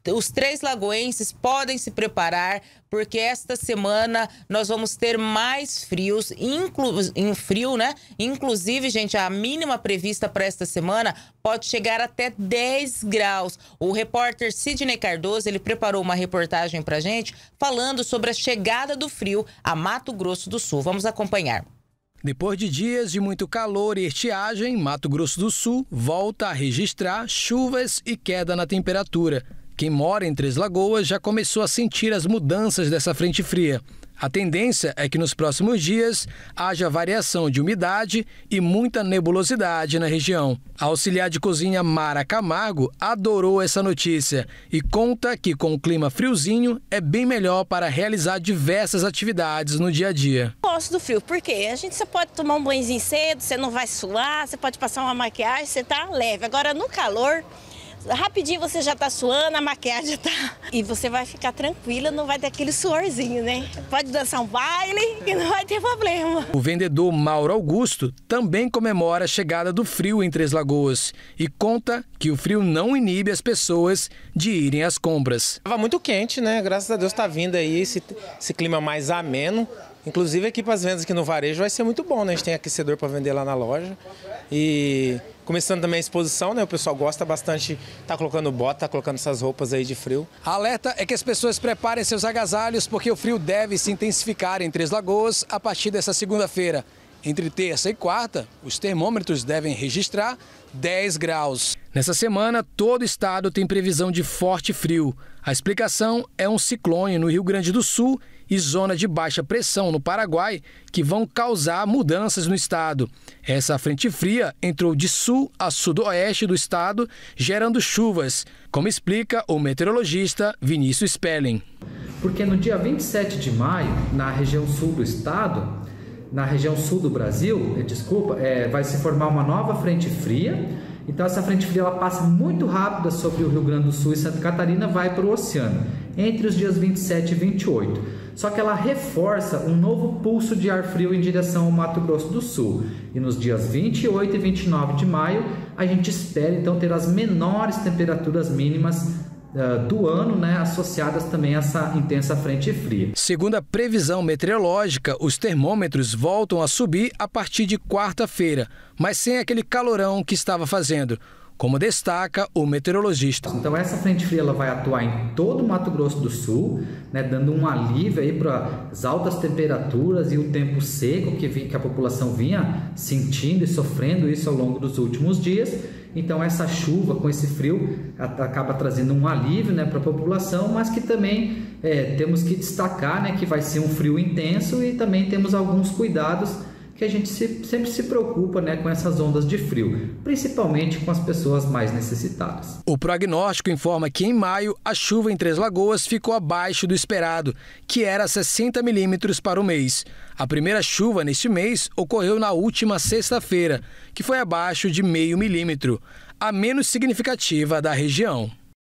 os Três Lagoenses podem se preparar, porque esta semana nós vamos ter mais frios, né? Inclusive, gente, a mínima prevista para esta semana pode chegar até 10 graus. O repórter Sidney Cardoso, ele preparou uma reportagem pra gente falando sobre a chegada do frio a Mato Grosso do Sul. Vamos acompanhar. Depois de dias de muito calor e estiagem, Mato Grosso do Sul volta a registrar chuvas e queda na temperatura. Quem mora em Três Lagoas já começou a sentir as mudanças dessa frente fria. A tendência é que nos próximos dias haja variação de umidade e muita nebulosidade na região. A auxiliar de cozinha Mara Camargo adorou essa notícia e conta que com o clima friozinho é bem melhor para realizar diversas atividades no dia a dia. Gosto do frio, porque você pode tomar um banhozinho cedo, você não vai suar, você pode passar uma maquiagem, você tá leve. Agora no calor, rapidinho você já tá suando, a maquiagem já tá... E você vai ficar tranquila, não vai ter aquele suorzinho, né? Pode dançar um baile que não vai ter problema. O vendedor Mauro Augusto também comemora a chegada do frio em Três Lagoas e conta que o frio não inibe as pessoas de irem às compras. Estava muito quente, né? Graças a Deus tá vindo aí esse clima mais ameno. Inclusive aqui para as vendas aqui no varejo vai ser muito bom, né? A gente tem aquecedor para vender lá na loja e começando também a exposição, né? O pessoal gosta bastante, tá colocando bota, tá colocando essas roupas aí de frio. A alerta é que as pessoas preparem seus agasalhos porque o frio deve se intensificar em Três Lagoas a partir dessa segunda-feira. Entre terça e quarta, os termômetros devem registrar 10 graus. Nessa semana, todo o estado tem previsão de forte frio. A explicação é um ciclone no Rio Grande do Sul e zona de baixa pressão no Paraguai, que vão causar mudanças no estado. Essa frente fria entrou de sul a sudoeste do estado, gerando chuvas, como explica o meteorologista Vinícius Spelling. Porque no dia 27 de maio, na região sul do estado, na região sul do Brasil, vai se formar uma nova frente fria. Então essa frente fria ela passa muito rápida sobre o Rio Grande do Sul e Santa Catarina, vai para o oceano, entre os dias 27 e 28. Só que ela reforça um novo pulso de ar frio em direção ao Mato Grosso do Sul. E nos dias 28 e 29 de maio, a gente espera então ter as menores temperaturas mínimas do ano, né, associadas também a essa intensa frente fria. Segundo a previsão meteorológica, os termômetros voltam a subir a partir de quarta-feira, mas sem aquele calorão que estava fazendo, como destaca o meteorologista. Então essa frente fria ela vai atuar em todo o Mato Grosso do Sul, né, dando um alívio aí para as altas temperaturas e o tempo seco que a população vinha sentindo e sofrendo isso ao longo dos últimos dias. Então essa chuva com esse frio acaba trazendo um alívio, né, para a população, mas que também temos que destacar, né, que vai ser um frio intenso e também temos alguns cuidados que a gente sempre se preocupa, né, com essas ondas de frio, principalmente com as pessoas mais necessitadas. O prognóstico informa que em maio a chuva em Três Lagoas ficou abaixo do esperado, que era 60 milímetros para o mês. A primeira chuva neste mês ocorreu na última sexta-feira, que foi abaixo de meio milímetro, a menos significativa da região.